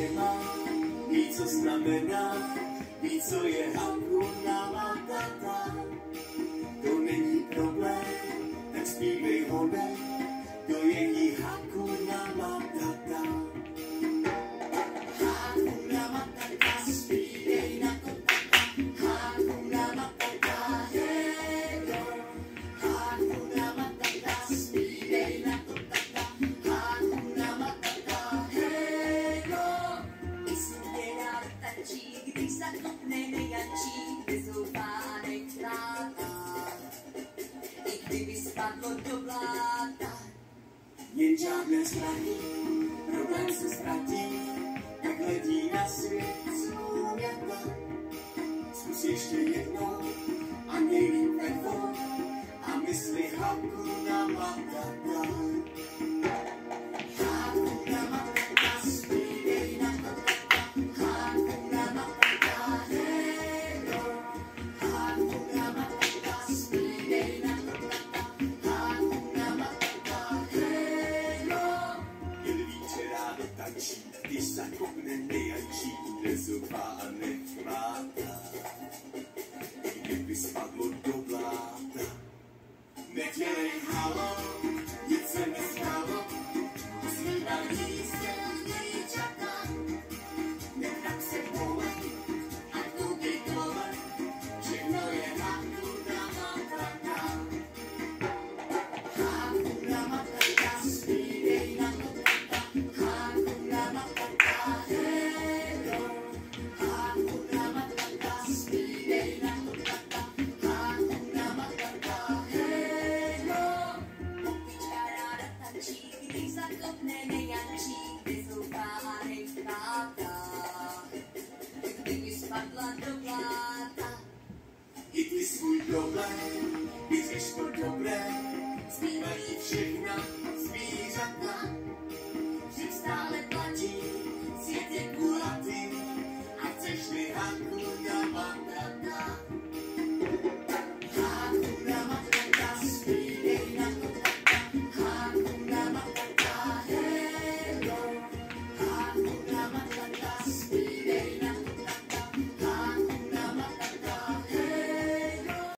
má, ví, co znamená, ví, co je Hakuna Matata. To není problém, tak zpívej honem, to je jí Hakuna Matata. Hakuna Matata, zpívej na to tata. Hakuna Matata, hero. Hakuna Matata, zpívej na to tata. Hakuna Matata, hero. I smutně rád tančí, když zakopne nejančí, nezoufá a nechráta. I kdyby spadlo do bláta, Jen žádné zbraní, problém se ztratí, tak letí na svět zůměta. Zkus ještě jednou a nejlíp vedou a mysli Hakuna Matata. Hakuna Matata, zpívej na to tata. Hakuna Matata, hero. Hakuna Matata, zpívej na to tata. Hakuna Matata, hero. Jen více rádo tančí, když zakopne nejančí, nezoufá a nechvátá. Kdyby spadlo do bláta, nedělej halo, nic se nestalo, usmívají se dějčata. Nenech se boulet a tudy dole, všechno je Hakuna Matata. Hakuna Matata, zpívej na to tata. Hakuna Matata, hero. Hakuna Matata, zpívej na to tata. Hakuna Matata, hero. opička ráda tančí, když zakopne nejančí, nezoufá a nechráta. I kdyby spadla do bláta, I ty svůj problém, vyřeš to dobré, zpívají všechna zvířata. že stále